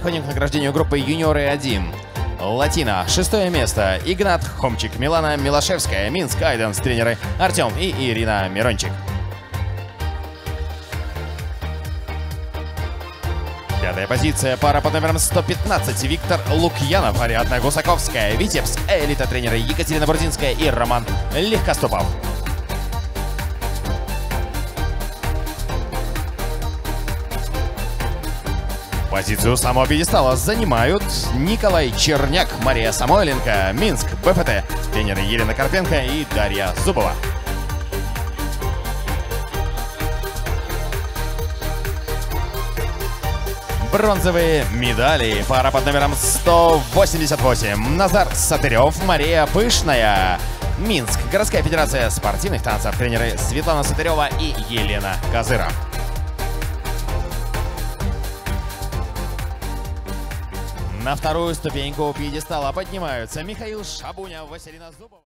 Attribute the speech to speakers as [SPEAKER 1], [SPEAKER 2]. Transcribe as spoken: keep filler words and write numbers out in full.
[SPEAKER 1] переходим к награждению группы «Юниоры один». Латина. Шестое место. Игнат Хомчик, Милана Милашевская, Минск Айденс, тренеры Артем и Ирина Мирончик. Пятая позиция. Пара под номером сто пятнадцать. Виктор Лукьянов, Ариадна Гусаковская, Витебск, элита, тренеры Екатерина Бурдинская и Роман Легкоступов. Позицию самого пьедестала занимают Николай Черняк, Мария Самойленко, Минск, БФТ, тренеры Елена Карпенко и Дарья Зубова. Бронзовые медали. Пара под номером сто восемьдесят восемь. Назар Сатырев, Мария Пышная, Минск, городская федерация спортивных танцев, тренеры Светлана Сатырева и Елена Козыра. На вторую ступеньку пьедестала поднимаются Михаил Шабуня, Василина Зубова.